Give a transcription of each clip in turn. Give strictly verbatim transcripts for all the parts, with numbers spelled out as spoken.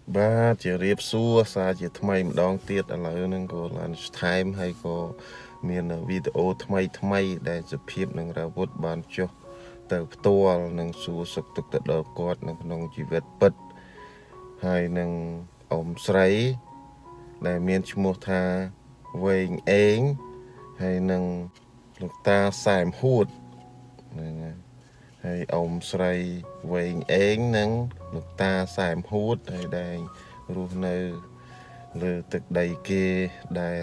Ba chỉ riêng xua xa chỉ thay một đòn tiết ở lại nên có là time hay có miền video thay thay để chụp phim nâng ra vút bàn cho từ tua nâng xua sực thực tự đợt quạt nâng nông chỉ vết bật hay nâng ống sấy để miền mua tha về én hay nâng lục ta xài hút hay ống sấy về én nâng lục ta xài hút hay đang rùa nơi lừa thực đầy kia đài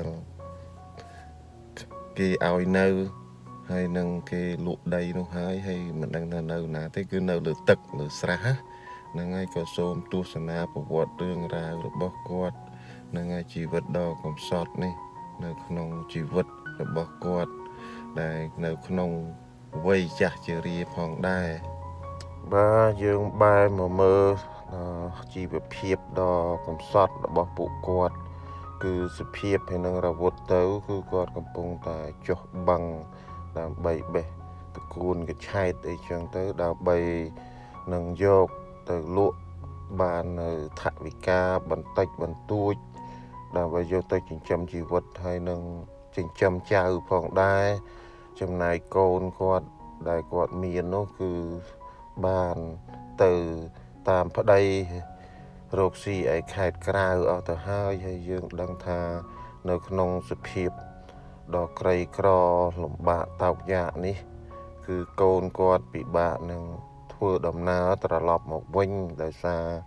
kia ao nâu hay nâng kia lụa đầy nó hay hay mình đang là nâu nà thế cứ nâu lừa tật lừa xá nâng ngay có xôm tu sanh na bộ vọt đường ra rồi bóc quạt nâng ngay chỉ vật đo còn sọt này nâng không chỉ vật rồi bóc quạt đài nâng không vây chặt chỉ ri phong đài ba dương bài mà mơ chỉ vật phiệp đo còn sọt rồi bóc bộ quạt cứ sự phiệp hay nâng ra vọt tới cứ quạt cầm bông ta cho bằng làm bay bể tự cuốn cái chai để chẳng tới đào bay nâng dọc từ lụa bàn thạ vị ca bàn tách bàn tuôi đào bay vô tới trình châm chỉ vật hay nâng trình châm chào phòng đai châm này con quạt đại quạt miền nó cứ bàn từ tam phát đây rốt xì ấy khai krao ở từ hai hay dương đăng tha nơi nông sự hiệp đò cây cro lồng bạ tàu dạ ní cứ con quạt bị bạ nâng thưa đầm na tờ lọp một vinh đại xa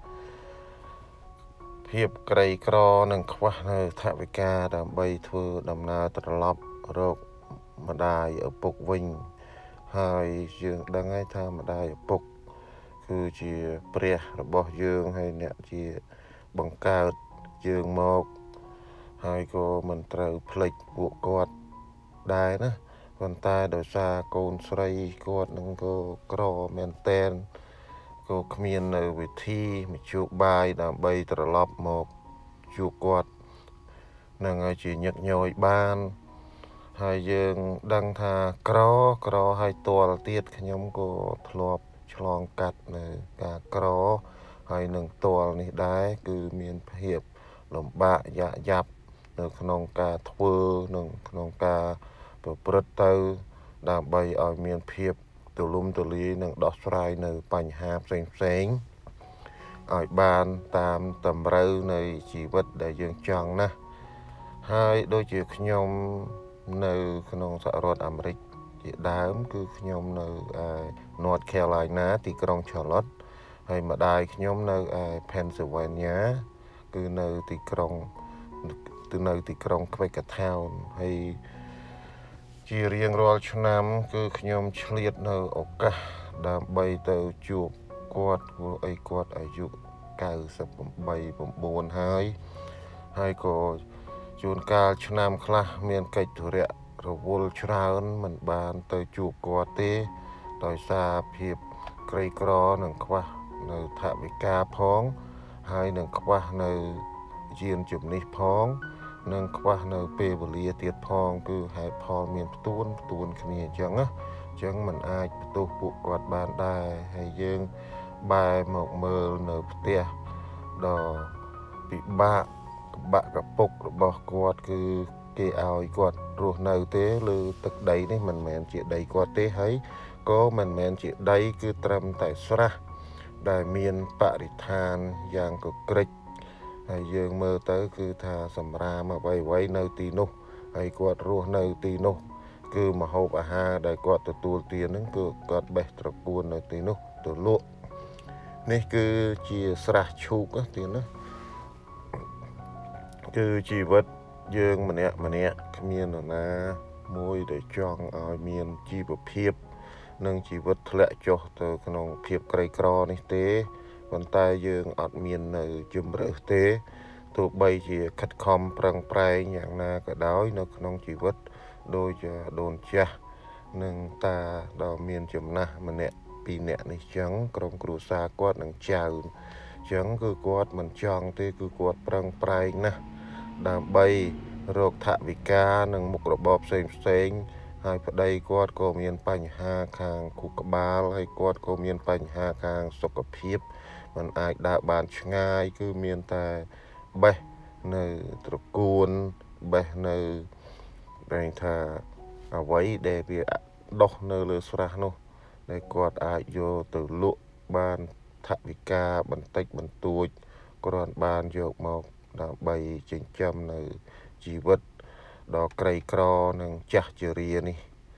hiệp cây cro nâng khoa nơi thạ vị ca đầm bay thưa đầm na tờ lọp rốt mà đài ở bục vinh hai dương đang ngay tha mà đài ở bục cứ chỉ bia bỏ dương hay nè chỉ bằng cao dương một hai cô mìnhត្រូវផ្លេចពួកគាត់ដែរណាប៉ុន្តែដោយសារកូនស្រីគាត់នឹងក៏ក្រមែនតែនក៏គ្មាននៅវិធីមជ្ឈបាយដើម្បីត្រឡប់មកជួបគាត់នឹងឲ្យជាញឹកញយបានហើយយើងដឹងថាក្រក្រហើយតលទៀតខ្ញុំក៏ធ្លាប់ឆ្លងកាត់នៅការក្រហើយនឹងតលនេះដែរគឺមានភាពលំបាកយ៉ាក់យ៉ាប់នៅក្នុងការធ្វើនៅក្នុងការប្រព្រឹត្តទៅដើម្បីឲ្យមានភាពទូលំទូលាយនិងដោះស្រាយនៅបញ្ហាផ្សេងផ្សេងឲ្យបានតាមតម្រូវនៃជីវិតដែលយើងចង់ណាហើយដូចជាខ្ញុំនៅក្នុងសហរដ្ឋអាមេរិកជាដើមគឺខ្ញុំនៅឯ North Carolina ទីក្រុង Charlotte ហើយម្ដាយខ្ញុំនៅឯ Pennsylvania គឺនៅទីក្រុងទៅនៅទីក្រុង Quakertown ហើយជារៀងរាល់ឆ្នាំគឺខ្ញុំឆ្លៀតនៅឱកាសដើម្បីទៅជួបគាត់ព្រោះអីគាត់អាយុ九十八 9ហើយហើយក៏ជួនកាលឆ្នាំខ្លះមានកិច្ចធុរៈរវល់ច្រើនមិនបានទៅជួបគាត់ទេដោយសារភាពក្រីក្រនិងខ្វះនៅថវិកាផងហើយនឹងខ្វះនៅយានជំនិះផងនិងខ្វះនៅពេលវេលាទៀតផងគឺហេតុផលមានផ្ទួនផ្ទួនគ្នាអញ្ចឹងណាអញ្ចឹងมันអាចបន្ទោសពួកគាត់បានដែរហើយយើងបែរមកមើលនៅផ្ទះដ៏ពិបាកបាក់កពុករបស់គាត់គឺគេឲ្យគាត់រស់នៅទេលើទឹកដីនេះមិនមែនជាដីគាត់ទេហើយក៏មិនមែនជាដីគឺត្រឹមតែស្រះដែលមានបរិស្ថានយ៉ាងកក្រិចហើយយើងមើលទៅគឺថាសម្រាមអ្វីអ្វីនៅទីនោះហើយគាត់រស់នៅទីនោះគឺម្ហូបអាហារដែលគាត់ទទួលទានហ្នឹងគឺគាត់បេះត្រកួននៅទីនោះទៅលក់នេះគឺជាស្រះឈូកទៀតណាគឺជីវិតយើងម្នាក់ម្នាក់គ្មាននរណាមួយដែលចង់ឲ្យមានជីវភាពនិងជីវិតធ្លាក់ចុះទៅក្នុងភាពក្រីក្រនេះទេប៉ុន្តែយើងអត់មាននៅជំរឿសទេទោះបីជាខិតខំប្រឹងប្រែងយ៉ាងណាក៏ដោយនៅក្នុងជីវិតដូចដូនចាស់និងតាដ៏មានចំណាស់ម្នាក់ពីរនាក់នេះចឹងក្រុមគ្រួសារគាត់នឹងចៅចឹងគឺគាត់មិនចង់ទេគឺគាត់ប្រឹងប្រែងណាស់ដើម្បីរកថវិកានិងមុខរបរផ្សេងផ្សេងហើយប្តីគាត់ក៏មានបញ្ហាខាងខួរក្បាលហើយគាត់ក៏មានបញ្ហាខាងសុខភាពម mình ai đã bàn ngay cứ miền ta bè nơi trục cuốn bè nơi đây thà ở vậy để bị đọc nơi lơ sra nó để quạt ai vô từ lụa ban thạ vị ca bắn tách bắn tuột còn ban vô một đã bày trên trăm nơi chỉ vật đó cây cro nâng chặt chừa này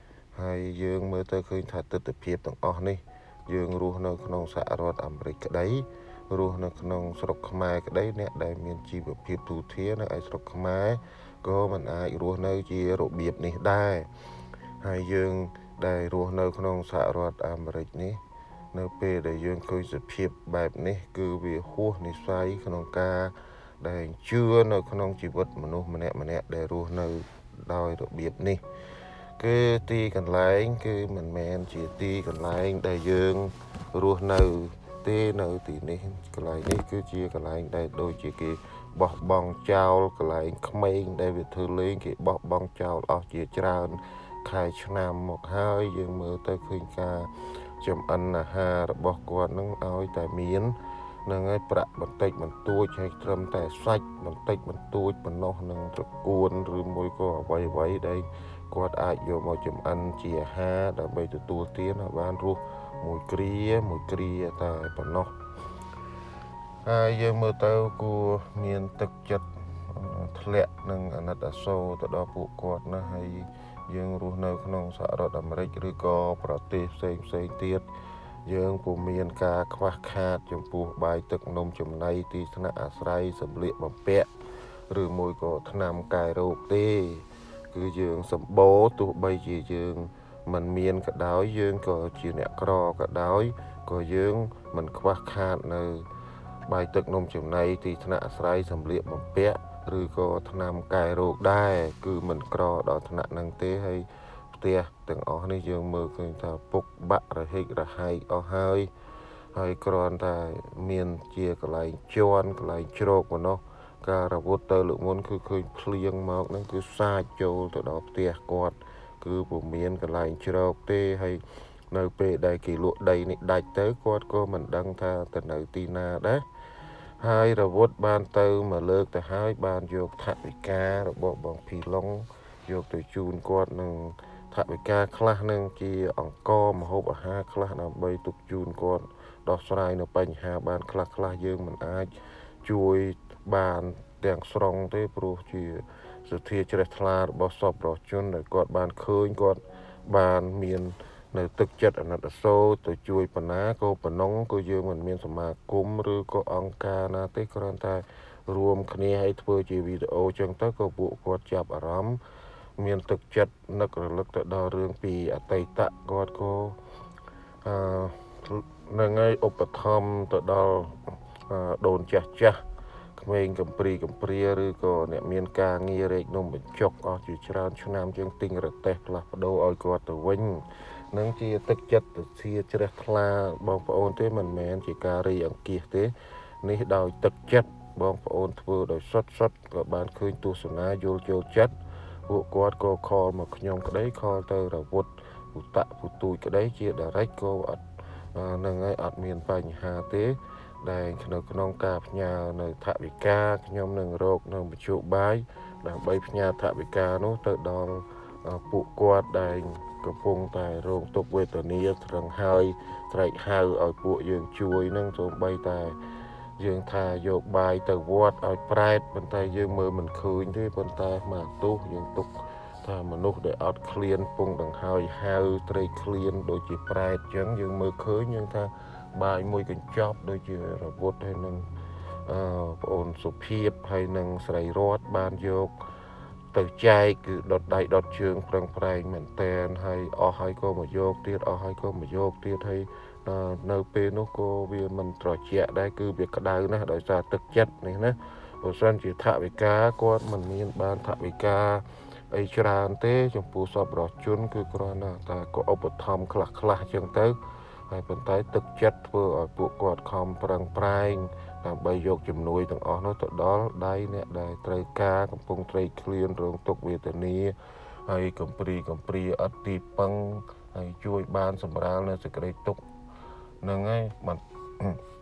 hay dương mới tới khơi thật tự phiệp tầng o này dương ruột nơiក្នុងសហរដ្ឋអាមេរិកក្តីរស់នៅក្នុងស្រុកខ្មែរក្តីអ្នកដែលមានជីវភាពទូធានៅឯស្រុកខ្មែរក៏មិនអាចរស់នៅជារបៀបនេះដែរហើយយើងដែលរស់នៅក្នុងសហរដ្ឋអាមេរិកនេះនៅពេលដែលយើងឃើញសភាពបែបនេះគឺវាហួសនិស្ស័យក្នុងការដែលជឿនៅក្នុងជីវិតមនុស្សម្នាក់ម្នាក់ដែលរស់នៅដោយរបៀបនេះគឺទីកន្លែងគឺមិនមែនជាទីកន្លែងដែលយើងរស់នៅទេនៅទីនេះកន្លែងនេះគឺជាកន្លែងដែលដូចជាគេបោះបង់ចោលកន្លែងក្មេងដែលវាធ្វើលេងគេបោះបង់ចោលអស់ជាច្រើនខែឆ្នាំមកហើយយើងមើលទៅឃើញការចំអិនអាហាររបស់គាត់នឹងឲ្យតែមាននឹងឲ្យប្រាក់បន្តិចបន្តួចហើយត្រឹមតែសាច់បន្តិចបន្តួចប៉ុណ្ណោះនឹងត្រកួនឬមួយក៏អ្វីអ្វីដែលគាត់អាចយកមកចំអិនជាអាហារដើម្បីទទួលទានឲ្យបានរស់មួយគ្រាមួយគ្រាតែប៉ុណ្ណោះហើយយើងមើលទៅគួរមានទឹកចិត្តធ្លាក់នឹងអាណិតអាសូរទៅដល់ពួកគាត់ណាហើយយើងរស់នៅក្នុងសហរដ្ឋអាមេរិកឬក៏ប្រទេសផ្សេងផ្សេងទៀតយើងពុំមានការខ្វះខាតចំពោះបាយទឹកនំចំណីទីស្នាក់អាស្រ័យសម្លៀកបំពាក់ឬមួយក៏ថ្នាំកែរោគទេគឺយើងសម្បូរទោះបីជាយើងមិនមានក៏ដោយយើងក៏ជាអ្នកក្រក៏ដោយក៏យើងមិនខ្វះខាតនៅបាយទឹកនំចំណីទីថ្នាក់អាស្រ័យសម្លៀកបំពាក់ឬក៏ថ្នាំកែរោគដែរគឺមិនក្រដល់ថ្នាក់ហ្នឹងទេហើយផ្ទះទាំងអស់នេះយើងមើលឃើញថាពុកបាក់រហិករហែកអស់ហើយហើយគ្រាន់តែមានជាកន្លែងជន់កន្លែងជ្រោកប៉ុណ្ណោះការរវត្តទៅលើកមុនគឺឃើញភ្លៀងមកហ្នឹងគឺសាចចូលទៅដល់ផ្ទះគាត់គឺពុំមានកន្លែងជ្រោកទេហើយនៅពេលដែលគេលក់ដីនេះដាច់ទៅគាត់ក៏មិនដឹងថាទៅនៅទីណាដែរហើយរវត្តបានទៅមកលើកទៅហើយបានយកថវិការបស់បងភីឡុងយកទៅជូនគាត់នឹងថវិកាខ្លះនឹងជាអង្គម្ហូបអាហារខ្លះដើម្បីទុកជូនគាត់ដោះស្រាយនៅបញ្ហាបានខ្លះខ្លះយើងមិនអាចជួយបានទាំងស្រុងទេព្រោះជាសទ្ធាជ្រះថ្លារបស់សពរស់ជនដែលគាត់បានឃើញគាត់បានមាននៅទឹកចិត្តអាណិតអាសូរទៅជួយបណ្ណាក៏ប៉ុណ្ណឹងក៏យើងមិនមានសមាគមឬក៏អង្គការណាទេគ្រាន់តែរួមគ្នាឲ្យធ្វើជាវីដេអូចឹងទៅក៏ពួកគាត់ចាប់អារម្មណ៍មានទឹកចិត្តនឹករលឹកទៅដល់រឿងពីអតីតគាត់ក៏អឺនឹងឲ្យឧបត្ថម្ភទៅដល់ដូនចាស់ចាស់ក្មេងកំព្រីកំព្រាឬក៏អ្នកមានការងាររែកនំបញ្ចុកអស់ជាច្រើនឆ្នាំជាងទិញរទេះផ្លាស់ប្ដូរឲ្យគាត់ទៅវិញនឹងជាទឹកចិត្តទៅជាជ្រះថ្លាបងប្អូនទេមិនមែនជាការរីអង្គាសទេនេះដោយទឹកចិត្តបងប្អូនធ្វើដោយសុទ្ធសុទ្ធក៏បានឃើញទស្សនាយល់ចូលចិត្តពួកគាត់ក៏ខលមកខ្ញុំក្តីខលទៅរវត្តឧតៈពុទូចក្តីជា direct ក៏អត់នឹងឲ្យអត់មានបញ្ហាទេដែលនៅក្នុងការផ្ញើនៅថវិកាខ្ញុំនឹងរកនៅមជ្ឈបាយដើម្បីផ្ញើថវិកានោះទៅដល់ពួកគាត់ដែលកំពុងតែរងទុក្ខវេទនាត្រឹងហើយត្រែកហៅឲ្យពួកយើងជួយនឹងសូម្បីតែយើងថាយកបាយទៅវត្តឲ្យប្រែតប៉ុន្តែយើងមើលមិនឃើញទេប៉ុន្តែមកទោសយើងទុកថាមនុស្សដែលអត់ឃ្លានពងដង្ហើយហៅត្រេកឃ្លានដូចជាប្រែតអញ្ចឹងយើងមើលឃើញយើងថាបាយមួយកញ្ចប់ដូចជារវត្តហើយនឹងអឺបងអូនសុភាពហើយនឹងស្រីរតបានយកទៅចែកគឺដុតដៃដុតជើងប្រឹងប្រែងមែនតែនហើយអស់ហើយក៏មកយកទៀតអស់ហើយក៏មកយកទៀតហើយនៅពេលនោះក៏វាមិនត្រជាក់ដែរគឺវាក្តៅណាស់ដោយសារទឹកចិត្តនេះណាបើសិនជាថវិកាគាត់មិនមានបានថវិកាអីច្រើនទេចំពោះសពរស់ជនគឺគ្រាន់តែតែក៏ឧបត្ថម្ភខ្លះខ្លះចឹងទៅហើយប៉ុន្តែទឹកចិត្តធ្វើឲ្យពួកគាត់ខំប្រឹងប្រែងដើម្បីយកជំនួយទាំងអស់នោះទៅដល់ដៃអ្នកដែលត្រូវការកំពុងត្រេកឃ្លានរងទុក្ខវេទនាហើយកំព្រីកំព្រាអត់ទីពឹងហើយជួយបានសម្រាលនៅសេចក្តីទុក្ខហ្នឹងហើយ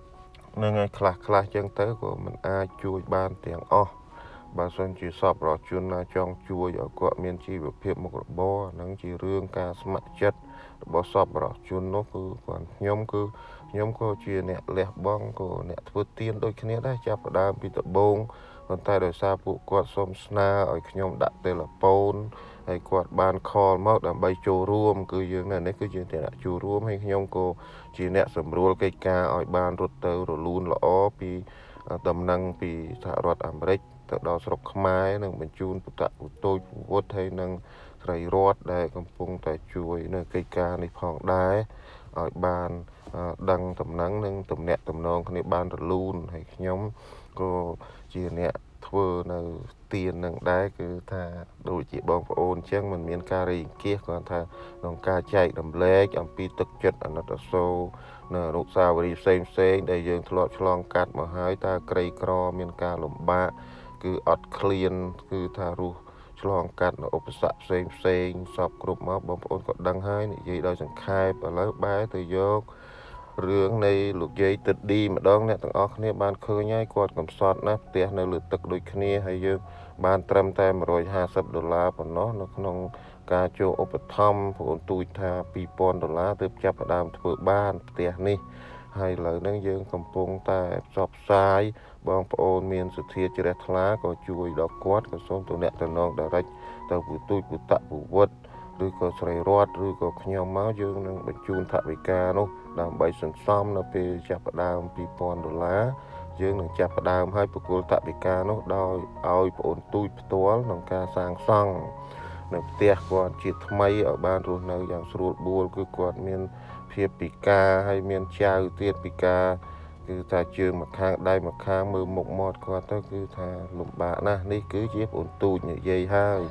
nên ngày khla khla chân tới của mình ai chui ban tiếng o bà xuân chỉ sọp rõ chuyên là trong chui ở quận miền chi và phiệp một bò nắng chỉ rương ca smart chất bỏ sọp rõ chuyên nó cứ còn nhóm cứ nhóm có chuyện nè lẹ bong của nè vừa tiên đôi khi đã chấp ở đám bị tập bông còn tay đời xa phụ quạt xôm sna ở nhóm đặt tên là pôn hay quạt ban call mất làm bay chô ruộng cứ dương này cứ chuyện tiền chô ruộng hay nhóm cô chỉ nè sầm rùa cây ca ở ban rút tơ rồi luôn lõ pi tầm năng pi thả rọt Americ từ đó sọc khmai nâng mình chun phụ tạ phụ tôi phụ vốt hay nâng thầy rọt đây cầm pung tại chuối nâng cây ca này phong đá ở ban đăng tầm nắng nâng tầm nẹt tầm non cái này ban rồi luôn hay nhóm cô chỉ nè thưa nào tiền nâng đá cứ tha đôi chị bong phải ôn chẳng mình miền cà ri kia còn tha nông ca chạy đầm lé chậm pi tức chất anh nó sâu nè lúc sau đi xem xem đây dương thọ chlong cắt mà hai ta cây cro miền ca lùm ba cứ ọt clean cứ tha ru chlong cắt nó ốp sạp xem xem sập group mà bong ôn còn đăng hai này gì đâu chẳng khai và lấy bé từ vô rương này lục dây tịt đi mà đón nè tầng óc này ban khơi nhai quạt cầm sọt nè tiền này lượt tật đôi kia hay dương ban trăm tem rồi hai sập đô la của nó nó không ca cho ốp thăm của tôi tha pi pon đô la từ chấp ở đàm thưa ban tiền này hay là nâng dương cầm pung ta sọp sai bong ôn miền sự thiệt chỉ đẹp lá có chui đọc quát có số tụ nẹt tụ non đã rách tàu bụi tôi bụi tạ bụi vớt rồi có sợi rót rồi có nhau máu dương nâng bạch chun thạ bị ca nó đàm bay sừng xóm nó pe chập đàm pi pon đô lá dương nâng chập đàm hai bụi cô thạ bị ca nó đòi ao ôn tôi toán nâng ca sang sang nâng tia còn chỉ thay ở ban rồi nơi dạng sụt buồn cứ còn miền phía bị ca hay miền trao tiết bị ca cứ ta chưa mà khang đây mà khang mưa một mọt qua tới cứ thà lụm bạ nè đi cứ chép ổn tù như vậy hai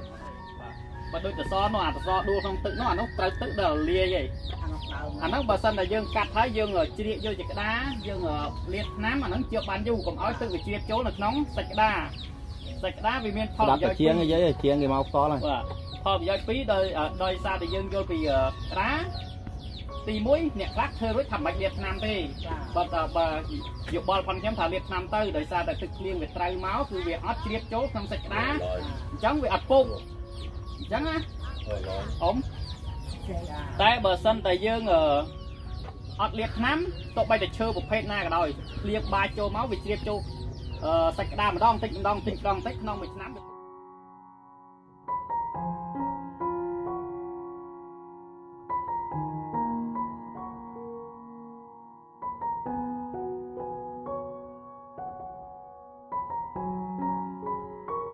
mà đôi từ so nó à từ so đua không tự nó nó tự tự đờ lia vậy anh nó bà sân là dương cắt thấy dương ở chia vô cái đá dương ở liệt nám mà nó chưa bán du còn ói tự về chia chỗ là nóng sạch đá sạch đá vì miền phong đặt chiên cái giấy chiên cái màu to này phong giấy phí đời đời xa thì dương vô vì đáตีมุ้ยเนี่ยรักเธอรู้ทำแบบเวียดนามทีบางบางอยู่บอลพันย้ำถ่ายเวียดนามเตอร์โดยซาแต่ตึกเลี้ยงเวียดไตรเมาส์คือเวียดออสเชียบโจ๊กทำสักดาจังเวียดอัดปุ่งจังนะผมแต่เบอร์ซันแต่ยังเออออสเลียดน้ำตกไปแต่เชื่อบุพเพหน้ากันเลยเลี้ยงบายโจเมาส์เวียดเชียบโจ๊กเออสักดามาดองติ๊กดองติ๊กดองติ๊กน้องเวียดนาม